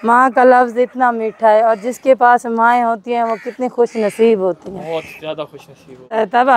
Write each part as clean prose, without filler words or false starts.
माँ का लफ्ज़ इतना मीठा है, और जिसके पास माएँ होती हैं वो कितनी खुश नसीब होती हैं। बहुत ज़्यादा खुश नसीब होती है। तबा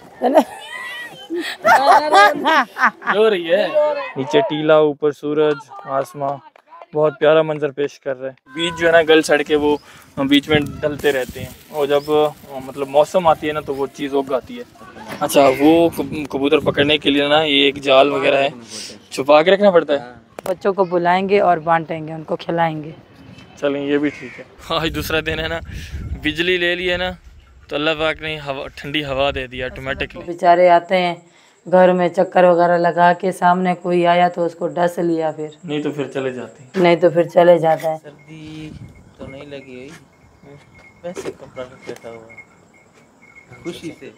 रो रही है। नीचे टीला, ऊपर सूरज, आसमां, बहुत प्यारा मंजर पेश कर रहा है। बीज जो है ना गल सड़ के वो बीच में डलते रहते हैं, और जब मतलब मौसम आती है ना तो वो चीज़ उग आती है। अच्छा, वो कबूतर पकड़ने के लिए ना ये एक जाल वगैरह है, छुपा के रखना पड़ता है। बच्चों को बुलाएंगे और बांटेंगे, उनको खिलाएंगे। चलें, ये भी ठीक है। आज दूसरा दिन है ना, बिजली ले ली है ना तो अल्लाह पाक ने हवा, ठंडी हवा दे दी ऑटोमेटिकली। बेचारे आते हैं घर में चक्कर वगैरह लगा के, सामने कोई आया तो उसको डस लिया, फिर नहीं तो फिर चले जाते हैं। नहीं तो फिर चले जाता है। सर्दी तो नहीं लगी हुई, वैसे कपड़ा रखा हुआ खुशी से।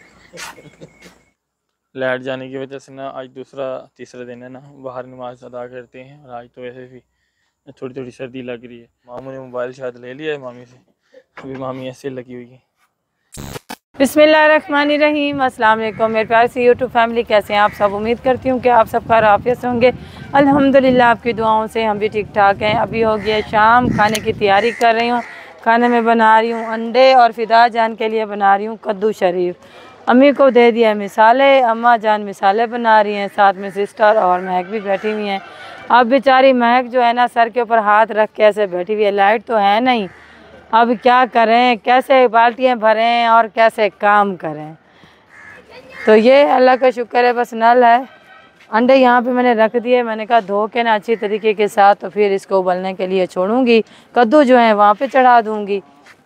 लाइट जाने की वजह से ना आज तीसरा दिन है ना, बाहर नमाज अदा करते हैं, और आज तो वैसे भी थोड़ी थोड़ी सर्दी लग रही है। मामू ने मोबाइल शायद ले लिया है मामी से, अभी मामी ऐसे लगी हुई है। बिस्मिल्लाहिर्रहमानिर्रहीम, अस्सलाम वालेकुम मेरे प्यारे से यूट्यूब फैमिली, कैसे हैं आप सब। उम्मीद करती हूँ कि आप सब खैर आफियत से होंगे। अल्हम्दुलिल्लाह आपकी दुआओं से हम भी ठीक ठाक हैं। अभी हो गया शाम, खाने की तैयारी कर रही हूँ। खाने में बना रही हूँ अंडे, और फिदा जान के लिए बना रही हूँ कद्दू शरीफ। अम्मी को दे दिया मिसाले, अम्मा जान मिसाले बना रही हैं, साथ में सिस्टर और महक भी बैठी हुई हैं। अब बेचारी महक जो है ना सर के ऊपर हाथ रख के ऐसे बैठी हुई है। लाइट तो है नहीं, अब क्या करें, कैसे बाल्टियाँ भरें और कैसे काम करें। तो ये अल्लाह का शुक्र है, बस नल है। अंडे यहाँ पे मैंने रख दिए, मैंने कहा धो के ना अच्छी तरीके के साथ, तो फिर इसको उबलने के लिए छोड़ूंगी। कद्दू जो है वहाँ पे चढ़ा दूंगी।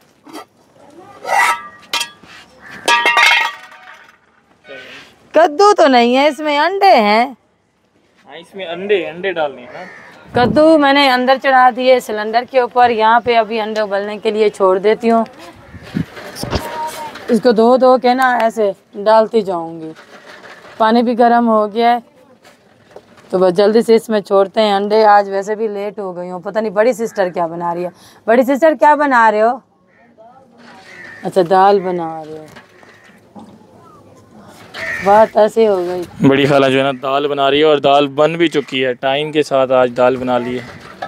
कद्दू तो नहीं है, इसमें अंडे हैं। हाँ, इसमें अंडे डालने हैं ना। कद्दू मैंने अंदर चढ़ा दिए सिलेंडर के ऊपर। यहाँ पे अभी अंडे उबलने के लिए छोड़ देती हूँ। इसको धो के ना ऐसे डालती जाऊंगी। पानी भी गर्म हो गया है, तो बस जल्दी से इसमें छोड़ते हैं अंडे। आज वैसे भी लेट हो गई हूँ, पता नहीं बड़ी सिस्टर क्या बना रही है। बड़ी सिस्टर क्या बना रहे हो? अच्छा, दाल बना रहे हो। बात ऐसे हो गई। बड़ी खाला जो है ना दाल बना रही है, और दाल बन भी चुकी है। टाइम के साथ आज दाल बना ली है।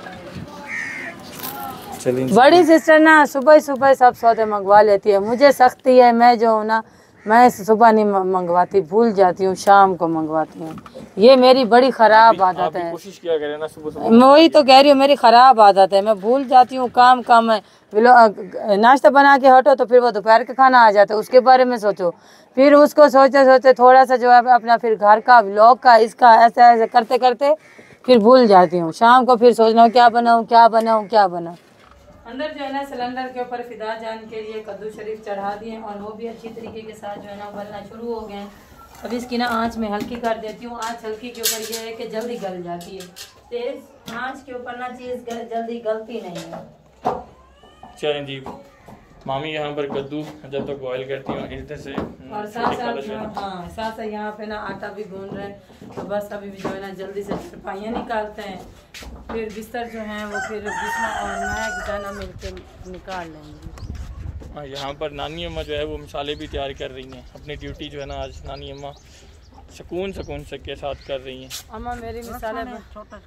चलिए, बड़ी सिस्टर ना सुबह सुबह सब सौदे मंगवा लेती है। मुझे सख्ती है, मैं जो हूँ ना, मैं सुबह नहीं मंगवाती, भूल जाती हूँ, शाम को मंगवाती हूँ। ये मेरी बड़ी ख़राब आदत है। कोशिश किया करें ना सुबह सुबह। मैं वही तो कह रही हूँ, मेरी ख़राब आदत है, मैं भूल जाती हूँ। काम में नाश्ता बना के हटो तो फिर वो दोपहर का खाना आ जाता है, उसके बारे में सोचो। फिर उसको सोचते सोचते थोड़ा सा जो है अपना फिर घर का व्लॉग का इसका ऐसे करते करते फिर भूल जाती हूँ। शाम को फिर सोचना हो क्या बनाऊँ। अंदर जो है ना सिलेंडर के ऊपर फिदा जान के लिए कद्दू शरीफ चढ़ा दिए, और वो भी अच्छी तरीके के साथ जो है ना उबलना शुरू हो गए। अब इसकी ना आंच में हल्की कर देती हूँ। आंच हल्की के ऊपर ये है कि जल्दी गल जाती है। तेज आंच के ऊपर ना चीज़ जल्दी गलती नहीं है। चलें जी, मामी यहाँ पर कद्दू जब तक बॉईल करती हूँ इधर से, और साथ यहाँ पे ना आटा भी गूंद रहे हैं। तो बस अभी भी जो है ना जल्दी से सफाइयाँ निकालते हैं, फिर बिस्तर जो हैं वो फिर बिस्मा और मैं जाना मिलके निकाल लेंगे। यहाँ पर नानी अम्मा जो है वो मिसाले भी तैयार कर रही हैं। अपनी ड्यूटी जो है ना आज नानी अम्मा सुकून से के साथ कर रही हैं। अम्मा मेरी मिसाले छोटा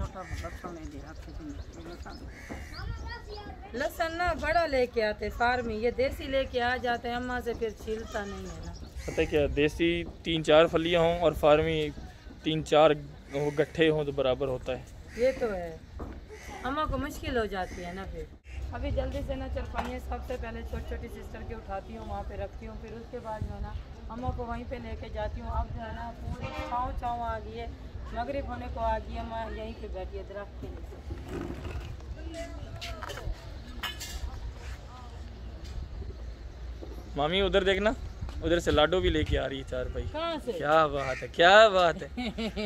लहसुन ना बड़ा लेके आते फार्मी, ये देसी लेके आ जाते हैं अम्मा से, फिर छिलता नहीं है ना। पता है क्या, देसी 3-4 फलियाँ हों और फार्मी 3-4 गट्ठे हों तो बराबर होता है। ये तो है, अम्मा को मुश्किल हो जाती है ना। फिर अभी जल्दी से ना चरपाइयाँ सबसे पहले छोटी सिस्टर की उठाती हूँ, वहाँ पे रखती हूँ। फिर उसके बाद जो है ना अम्मा को वहीं पे लेके जाती हूँ। अब जो है ना पूरी छाँव आ गई है, मगरिब होने को आ गई है। अम्मा यहीं पे बैठी है दरख्त के नीचे। मामी उधर देखना, उधर से लाडो भी लेके आ रही है 4 भाई। कहाँ से? क्या बात है।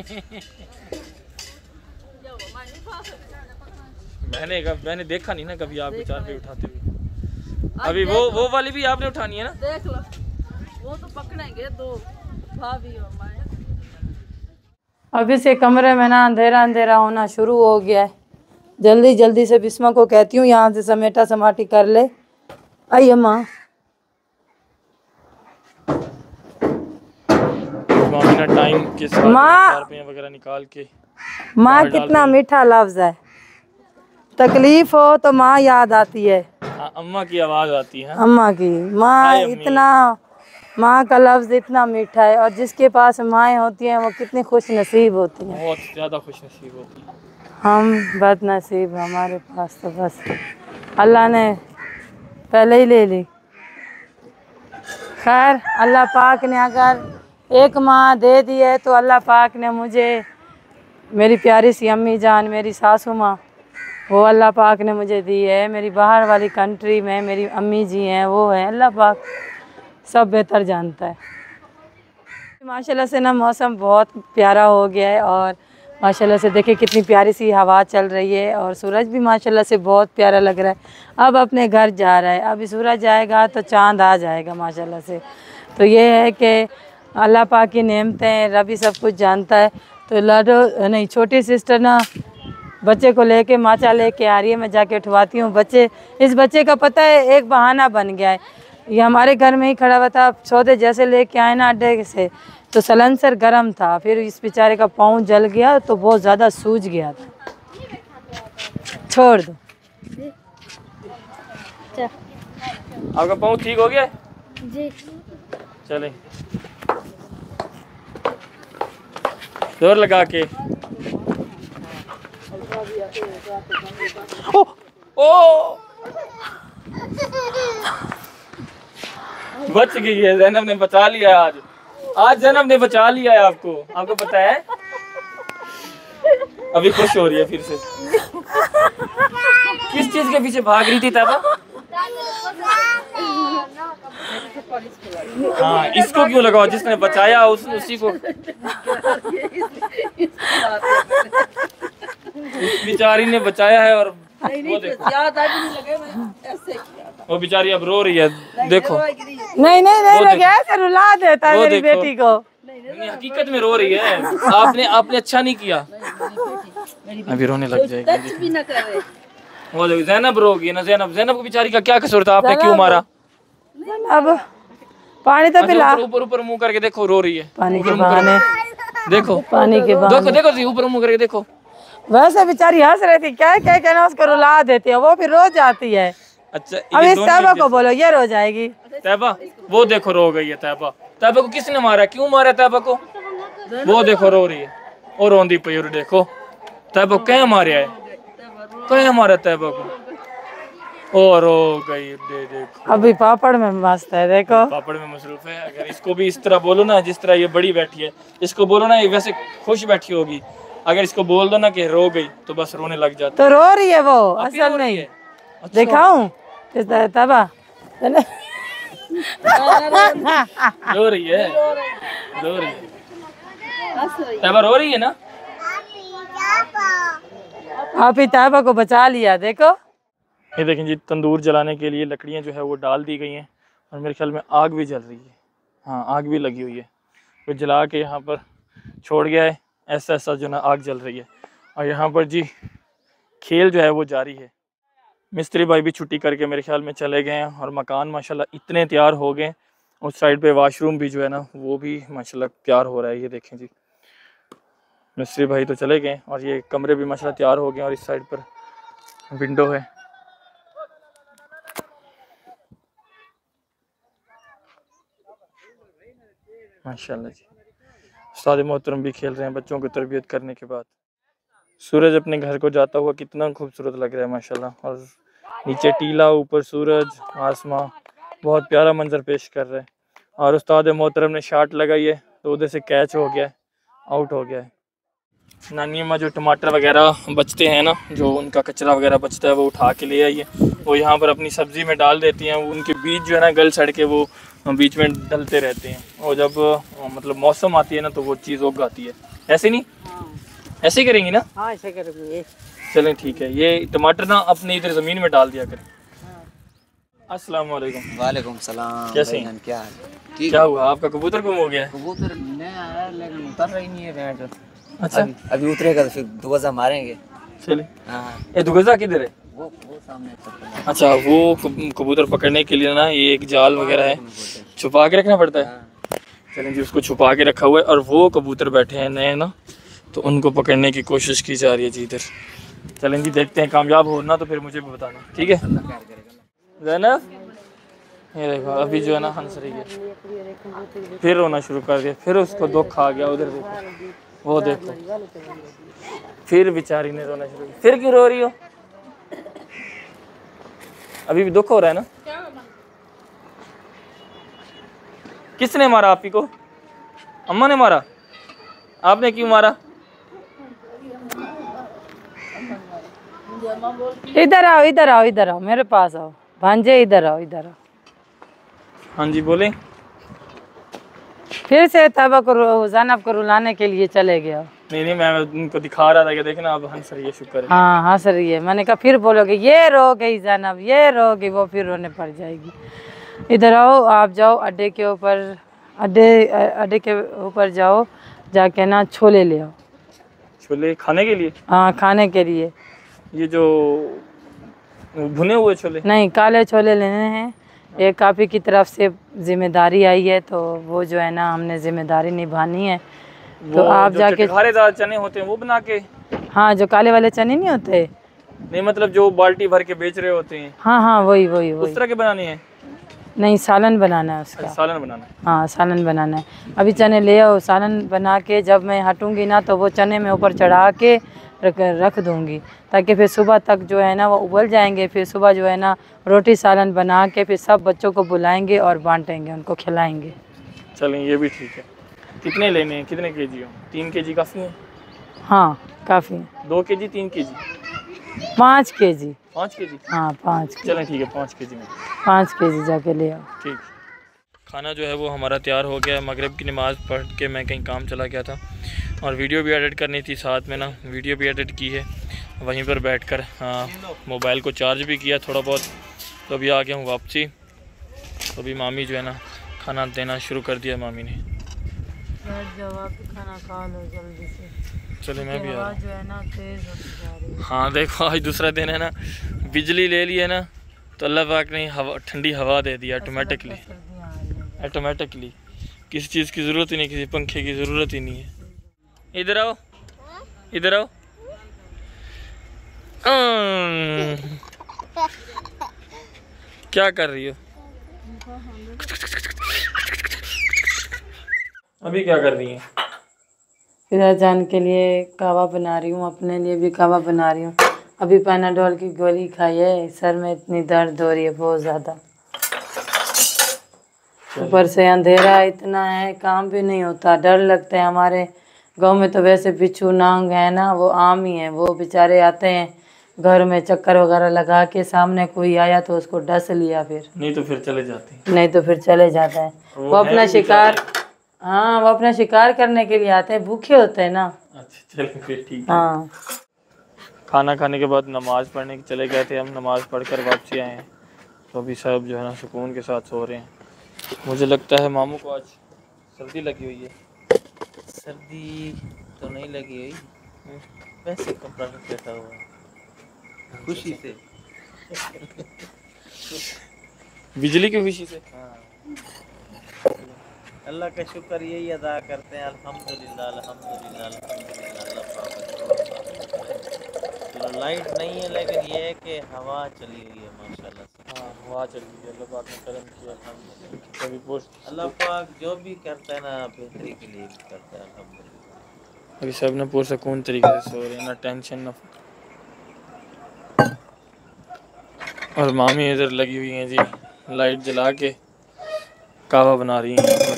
मैंने देखा नहीं ना कभी आपको 4 भाई उठाते हुए। अभी वो वाली भी आपने उठानी है ना। देख लो, वो तो पकड़ेंगे 2 भाभी और मैं। अभी से कमरे में ना अंधेरा होना शुरू हो गया है। जल्दी से बिस्मा को कहती हूँ यहाँ से समेटा समाटी कर ले। आई अम्मा, टाइम के साथ माँ वगैरह निकाल के माँ कितना मीठा लफ्ज है। तकलीफ हो तो माँ याद आती है। अम्मा की आवाज़ आती है। अम्मा की, माँ इतना, माँ का लफ्ज़ इतना मीठा है, और जिसके पास माएँ होती हैं वो कितनी खुश नसीब होती हैं। बहुत ज़्यादा खुश नसीब होती है। हम बदनसीब, हमारे पास तो बस अल्लाह ने पहले ही ले ली। खैर, अल्लाह पाक ने अगर एक माँ दे दी है तो अल्लाह पाक ने मुझे, मेरी प्यारी सी अम्मी जान, मेरी सासू माँ, वो अल्लाह पाक ने मुझे दी है। मेरी बाहर वाली कंट्री में मेरी अम्मी जी हैं, वो हैं, अल्लाह पाक सब बेहतर जानता है। माशाल्लाह से ना मौसम बहुत प्यारा हो गया है, और माशाल्लाह से देखिए कितनी प्यारी सी हवा चल रही है, और सूरज भी माशाल्लाह से बहुत प्यारा लग रहा है। अब अपने घर जा रहा है, अभी सूरज जाएगा तो चांद आ जाएगा माशाल्लाह से। तो ये है कि अल्लाह पाक की नेमतें, रबी सब कुछ जानता है। तो लाडो नहीं, छोटी सिस्टर ना बच्चे को लेके माचा लेके आ रही है, मैं जाके उठवाती हूँ। इस बच्चे का पता है एक बहाना बन गया है, ये हमारे घर में ही खड़ा हुआ था, सौदे जैसे लेके आए ना अड्डे से, तो सलेंसर गर्म था, फिर इस बेचारे का पाँव जल गया तो बहुत ज़्यादा सूज गया था। छोड़ दो। आपका पाँव ठीक हो गया जी। चले, जोर लगा के। ओ बच गई है, ज़ैनब ने बचा लिया। आज ज़ैनब ने बचा लिया है आपको पता है। अभी खुश हो रही है फिर से। किस चीज के पीछे भाग रही थी तैबा? हाँ, इसको क्यों लगाओ, जिसने बचाया उसी को। बेचारी ने बचाया है, और वो देखो, वो बेचारी अब रो रही है। देखो, नहीं ऐसे रुला देता है मेरी बेटी को। हकीकत में रो रही है। आपने अच्छा नहीं किया। अभी रोने लग जाएगी। वो देखो, ज़ैनब रोगी ना। ज़ैनब को बेचारी का क्या कसूर था, आपने क्यों मारा? अब पानी तो पिला। ऊपर मुंह करके देखो, रो रही है। पानी के बहाने देखो, पानी के बहाने देखो ऊपर मुंह करके देखो। वैसे बेचारी हंस रही थी, क्या कहना, उसको रुला देती है, वो फिर रो जाती है। अच्छा, अब इस तैबा को बोलो, ये रो जाएगी। तैबा, वो देखो रो गई है तैबा। तैबा को किसने मारा, क्यों मारा तैबा को? वो देखो रो रही है, और रोंदी पई। और देखो तैबा को क्या मारा है, क्या मारा तैबा को, और रो गई। देखो अभी पापड़ में मस्त है, देखो पापड़ में मसरूफ है। अगर इसको भी इस तरह बोलो ना, जिस तरह ये बड़ी बैठी है, इसको बोलो ना ये वैसे खुश बैठी होगी। अगर इसको बोल दो ना कि रो गई, तो बस रोने लग जाती। तो रो रही है वो, असल नहीं है। अच्छा। दिखाऊं तैबा? रो रही है, तैबा रो रही है ना। आप ही तैबा को बचा लिया। देखो ये देखें जी, तंदूर जलाने के लिए लकड़ियाँ जो है वो डाल दी गई हैं, और मेरे ख्याल में आग भी जल रही है। हाँ, आग भी लगी हुई है। वो जला के यहाँ पर छोड़ गया है, ऐसा जो ना आग जल रही है। और यहाँ पर जी खेल जो है वो जारी है। मिस्त्री भाई भी छुट्टी करके मेरे ख्याल में चले गए हैं, और मकान माशाल्लाह इतने तैयार हो गए। उस साइड पे वॉशरूम भी जो है ना वो भी माशाल्लाह तैयार हो रहा है। ये देखें जी, मिस्त्री भाई तो चले गए, और ये कमरे भी माशाल्लाह तैयार हो गए, और इस साइड पर विंडो है। माशाल्लाह जी, उस्ताद मोहतरम भी खेल रहे हैं बच्चों को तरबियत करने के बाद। सूरज अपने घर को जाता हुआ कितना खूबसूरत लग रहा है माशाल्लाह, और नीचे टीला, ऊपर सूरज, आसमां, बहुत प्यारा मंजर पेश कर रहा है। और उस्ताद मोहतरम ने शॉट लगाई है, तो उधर से कैच हो गया है, आउट हो गया है। नानी अम्मा जो टमाटर वगैरह बचते हैं ना, जो उनका कचरा वगैरह बचता है, वो उठा के ले आई है, वो यहाँ पर अपनी सब्ज़ी में डाल देती हैं। उनके बीज जो है ना गल सड़ के वो बीच में डलते रहते हैं, और जब मतलब मौसम आती है ना तो वो चीज़ उग आती है। ऐसे नहीं? ऐसे ही करेंगी ना? हाँ, ऐसे करेंगे। चलें ठीक है। ये टमाटर ना अपनी इधर ज़मीन में डाल दिया करें। अस्सलाम वालेकुम। वालेकुम सलाम। कैसे हैं? क्या हाल? ठीक। क्या हुआ, आपका कबूतर गुम हो गया है? कबूतर नया आया लेकिन उतर रही नहीं है बैठ। अच्छा, अभी उतरेगा तो फिर दुगजा मारेंगे। चले। हाँ, ये दुगजा किधर है? वो सामने। अच्छा, वो कबूतर पकड़ने के लिए ना ये एक जाल वगैरह है, छुपा के रखना पड़ता है। चलें जी, उसको छुपा के रखा हुआ है, और वो कबूतर बैठे हैं नए ना, तो उनको पकड़ने की कोशिश की जा रही है जी इधर। चलें जी, देखते हैं कामयाब हो ना तो फिर मुझे भी बताना, ठीक है। ज़ैनब ये देखो अभी जो है ना हंस रही है, फिर रोना शुरू कर दिया, फिर उसको दुख आ गया। उधर देखो, वो देखो, फिर बेचारी ने रोना शुरू किया। फिर क्यों रो रही हो? अभी भी दुख हो रहा है ना? किसने मारा आप ही को? अम्मा ने मारा? आपने क्यों मारा? इधर आओ, इधर आओ, इधर आओ, मेरे पास आओ भांजे, इधर आओ, इधर आओ। हाँ जी बोले। फिर से तबा को ज़ैनब को रुलाने के लिए चले गए हो। नहीं मैं उनको दिखा रहा था कि देखना आप हंस रही है, शुक्र है। हाँ हंस रही है। मैंने कहा फिर बोलोगे ये रो गई ज़ैनब, ये रो गई, वो फिर रोने पड़ जाएगी। इधर आओ, आप जाओ अड्डे के ऊपर, अड्डे के ऊपर जाओ, जाके ना छोले ले आओ। छोले खाने के लिए? हाँ खाने के लिए। ये जो भुने हुए छोले? नहीं, काले छोले लेने हैं। एक काफ़ी की तरफ से जिम्मेदारी आई है, तो वो जो है ना हमने जिम्मेदारी निभानी है। तो आप जाके चटखारेदार चने होते हैं वो बना के? हाँ, जो काले वाले चने नहीं होते? नहीं मतलब जो बाल्टी भर के बेच रहे होते हैं। हाँ हाँ वही वही वही। उस तरह के बनाने हैं? नहीं, सालन बनाना है उसका। सालन बनाना है? हाँ सालन बनाना है। अभी चने ले आओ, सालन बना के जब मैं हटूंगी ना तो वो चने में ऊपर चढ़ा के रख दूंगी, ताकि फिर सुबह तक जो है ना वो उबल जाएंगे। फिर सुबह जो है ना रोटी सालन बना के फिर सब बच्चों को बुलाएंगे और बांटेंगे, उनको खिलाएंगे। चलें ये भी ठीक है। कितने लेने हैं, कितने केजी हो? 3 केजी काफ़ी है? हाँ काफ़ी है। 2 केजी, 3 केजी? 5 केजी। 5 केजी? हाँ 5 केजी। चलें ठीक है, 5 केजी में। 5 केजी जाके ले आओ। ठीक। खाना जो है वो हमारा तैयार हो गया। मगरिब की नमाज़ पढ़ के मैं कहीं काम चला गया था और वीडियो भी एडिट करनी थी, साथ में ना वीडियो भी एडिट की है वहीं पर बैठकर। हाँ, मोबाइल को चार्ज भी किया थोड़ा बहुत, तो अभी आ गया हूँ वापसी। तो अभी मामी जो है ना खाना देना शुरू कर दिया मामी ने। खाना खा लो जल्दी से। चलो मैं भी आ रहा हूँ। जो है ना तेज होती जा रही है। हाँ देखो आज दूसरा दिन है ना, बिजली ले ली है ना तो अल्लाह पाक ने हवा, ठंडी हवा दे दी ऑटोमेटिकली। किसी चीज़ की ज़रूरत ही नहीं, किसी पंखे की ज़रूरत ही नहीं है। इधर आओ, इधर आओ। क्या कर रही हो? अभी क्या कर रही है? फिर जान के लिए कहवा बना रही हूँ, अपने लिए भी कहवा बना रही हूँ। अभी पैनाडोल की गोली खाई है, सर में इतनी दर्द हो रही है बहुत ज़्यादा। ऊपर से अंधेरा इतना है, काम भी नहीं होता, डर लगता है। हमारे गांव में तो वैसे बिच्छू नांग है ना, वो आम ही है। वो बेचारे आते हैं घर में चक्कर वगैरह लगा के, सामने कोई आया तो उसको डस लिया, फिर नहीं तो फिर चले जाते हैं। नहीं तो फिर चले जाता है। वो अपना शिकार, हाँ वो अपना शिकार करने के लिए आते हैं, भूखे होते हैं ना। अच्छा चलो फिर ठीक है। हाँ खाना खाने के बाद नमाज़ पढ़ने के चले गए थे हम, नमाज़ पढ़कर वापसी आए हैं। तो अभी सब जो है ना सुकून के साथ सो रहे हैं। मुझे लगता है मामू को आज सर्दी लगी हुई है। सर्दी तो नहीं लगी हुई, वैसे कपड़ा बैठा हुआ है खुशी से। बिजली की खुशी से? हाँ, अल्लाह का शुक्र यही अदा करते हैं, अल्हम्दुलिल्लाह अल्हम्दुलिल्लाह अल्हम्दुलिल्लाह। अल्लाह पाक चलो लाइट नहीं है, लेकिन ये है कि हवा चली हुई है माशाल्लाह से। हाँ हवा चल रही है, अल्लाह पाक ने करम किया। अभी पोस्ट अल्लाह पाक जो भी करता है ना बेहतरी के लिए भी करता है, अल्हम्दुलिल्लाह। अभी सब ना पुरसकून तरीके से सो रहे हैं, ना टेंशन ना। और मामी इधर लगी हुई हैं जी, लाइट जला के कहवा बना रही हैं।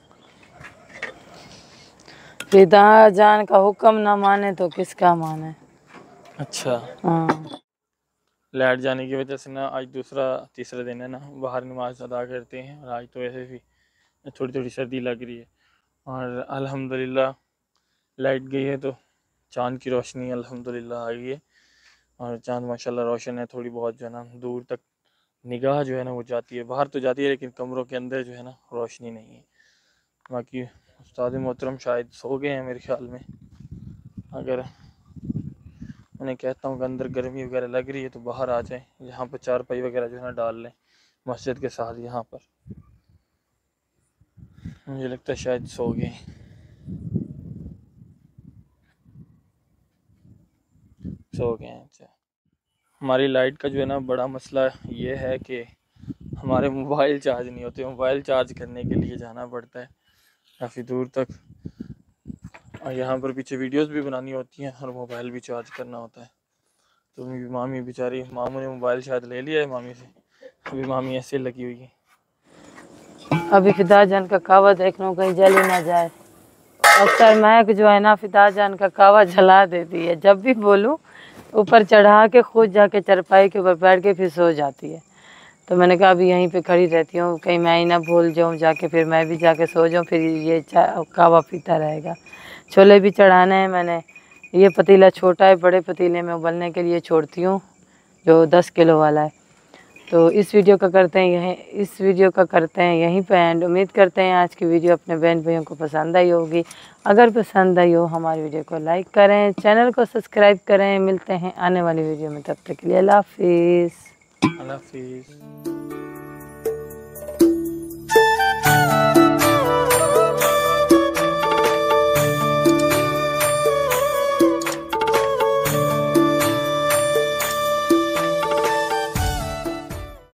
पिता जान का हुक्म ना माने तो किसका माने। अच्छा, हाँ लाइट जाने की वजह से ना आज तीसरा दिन है ना, बाहर नमाज अदा करते हैं। और आज तो ऐसे भी थोड़ी थोड़ी सर्दी लग रही है और अल्हम्दुलिल्लाह लाइट गई है तो चाँद की रोशनी अल्हम्दुलिल्लाह आ गई है। और चाँद माशाल्लाह रोशन है, थोड़ी बहुत जो है ना दूर तक निगाह जो है ना वो जाती है। बाहर तो जाती है लेकिन कमरों के अंदर जो है ना रोशनी नहीं है। बाकी उस्ताद मोहतरम शायद सो गए हैं मेरे ख्याल में। अगर उन्हें कहता हूँ कि अंदर गर्मी वगैरह लग रही है तो बाहर आ जाएं, यहाँ पर चारपाई वगैरह जो है ना डाल लें मस्जिद के साथ यहाँ पर। मुझे लगता है शायद सो गए। सो गए हैं। अच्छा, हमारी लाइट का जो है ना बड़ा मसला ये है कि हमारे मोबाइल चार्ज नहीं होते। मोबाइल चार्ज करने के लिए जाना पड़ता है काफ़ी दूर तक, और यहाँ पर पीछे वीडियोस भी बनानी होती हैं और मोबाइल भी चार्ज करना होता है। तो मामी बेचारी, मामू ने मोबाइल शायद ले लिया है मामी से, अभी मामी ऐसे लगी हुई है। अभी फिदा जान का कावा देख लो कहीं जल ही ना जाए। अक्सर महक जो है ना फिदा जान का कावा जला देती है, जब भी बोलूँ ऊपर चढ़ा के खुद जाके चरपाई के ऊपर बैठ के फिर सो जाती है। तो मैंने कहा अभी यहीं पे खड़ी रहती हूँ, कहीं मैं ही ना भूल जाऊँ जाके, फिर मैं भी जाके सो जाऊँ, फिर ये कावा पीता रहेगा। छोले भी चढ़ाने हैं मैंने। ये पतीला छोटा है, बड़े पतीले में उबलने के लिए छोड़ती हूँ जो 10 किलो वाला है। तो इस वीडियो का करते हैं यहीं पे एंड। उम्मीद करते हैं आज की वीडियो अपने बहन भाइयों को पसंद आई होगी। अगर पसंद आई हो हमारी वीडियो को लाइक करें, चैनल को सब्सक्राइब करें। मिलते हैं आने वाली वीडियो में, तब तक के लिए अल्लाह हाफिज़। अल्लाह हाफिज़।